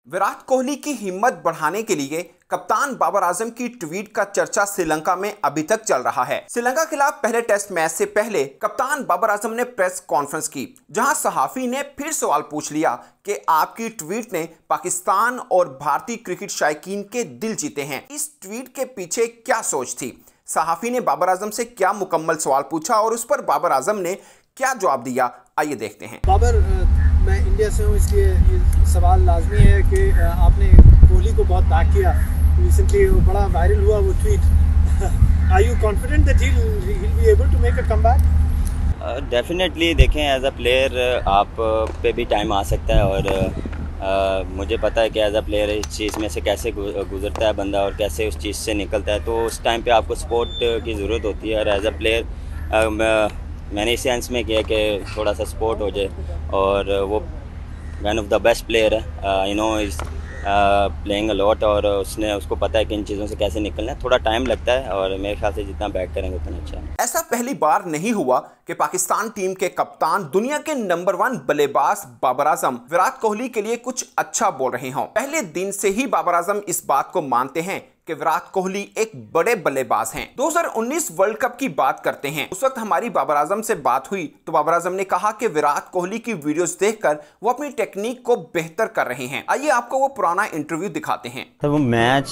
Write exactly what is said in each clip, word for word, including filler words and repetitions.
विराट कोहली की हिम्मत बढ़ाने के लिए कप्तान बाबर आजम की ट्वीट का चर्चा श्रीलंका में अभी तक चल रहा है। श्रीलंका के खिलाफ पहले टेस्ट मैच से पहले कप्तान बाबर आजम ने प्रेस कॉन्फ्रेंस की, जहां सहाफी ने फिर सवाल पूछ लिया कि आपकी ट्वीट ने पाकिस्तान और भारतीय क्रिकेट शायकीन के दिल जीते हैं। इस ट्वीट के पीछे क्या सोच थी? सहाफी ने बाबर आजम से क्या मुकम्मल सवाल पूछा और उस पर बाबर आजम ने क्या जवाब दिया, आइए देखते हैं। बाबर, मैं इंडिया से हूँ, इसलिए ये सवाल लाजमी है कि आपने कोहली को बहुत ताक किया। रिसेंटली बड़ा वायरल हुआ वो tweet. Are you confident that he will be able to make a comeback? Definitely देखें, एज अ प्लेयर आप पे भी टाइम आ सकता है और uh, मुझे पता है कि एज अ प्लेयर इस चीज़ में से कैसे गुजरता है बंदा और कैसे उस चीज़ से निकलता है। तो उस टाइम पे आपको सपोर्ट की ज़रूरत होती है और एज अ प्लेयर uh, मैंने इस सेंस में किया कि थोड़ा सा सपोर्ट हो जाए। और वो one of the best player है, you know is playing a lot और उसने उसको पता है कि इन चीज़ों से कैसे निकलना है। थोड़ा टाइम लगता है और मेरे ख्याल से जितना बैक करेंगे उतना अच्छा है। ऐसा पहली बार नहीं हुआ कि पाकिस्तान टीम के कप्तान, दुनिया के नंबर वन बल्लेबाज बाबर आजम विराट कोहली के लिए कुछ अच्छा बोल रहे हों। पहले दिन से ही बाबर आजम इस बात को मानते हैं कि विराट कोहली एक बड़े बल्लेबाज हैं। दो हज़ार उन्नीस वर्ल्ड कप की बात करते हैं। उस वक्त हमारी बाबर आजम से बात हुई तो बाबर आजम ने कहा कि विराट कोहली की वीडियोस देखकर वो अपनी टेक्निक को बेहतर कर रहे हैं। आइए आपको वो पुराना इंटरव्यू दिखाते हैं। तो वो मैच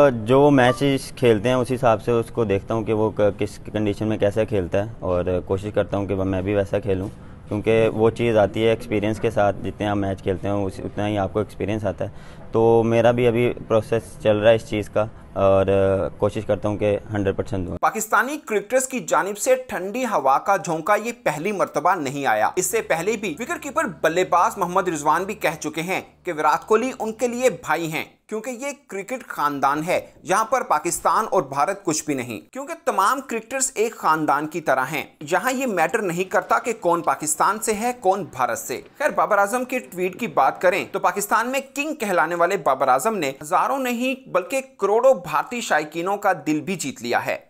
जो मैचेस खेलते हैं उस हिसाब से उसको देखता हूँ कि वो किस कंडीशन में कैसा खेलता है और कोशिश करता हूँ कि मैं भी वैसा खेलूँ, क्योंकि वो चीज़ आती है एक्सपीरियंस के साथ। जितने आप मैच खेलते हैं उतना ही आपको एक्सपीरियंस आता है। तो मेरा भी अभी प्रोसेस चल रहा है इस चीज़ का और कोशिश करता हूं कि हंड्रेड परसेंट दूं। पाकिस्तानी क्रिकेटर्स की जानिब से ठंडी हवा का झोंका ये पहली मर्तबा नहीं आया। इससे पहले भी विकेट कीपर बल्लेबाज मोहम्मद रिजवान भी कह चुके हैं कि विराट कोहली उनके लिए भाई हैं, क्योंकि ये क्रिकेट खानदान है जहां पर पाकिस्तान और भारत कुछ भी नहीं, क्योंकि तमाम क्रिकेटर्स एक खानदान की तरह हैं। यहाँ ये मैटर नहीं करता कि कौन पाकिस्तान से है कौन भारत से। खैर, बाबर आजम के ट्वीट की बात करें तो पाकिस्तान में किंग कहलाने वाले बाबर आजम ने हजारों नहीं बल्कि करोड़ों भारतीय शायकीनों का दिल भी जीत लिया है।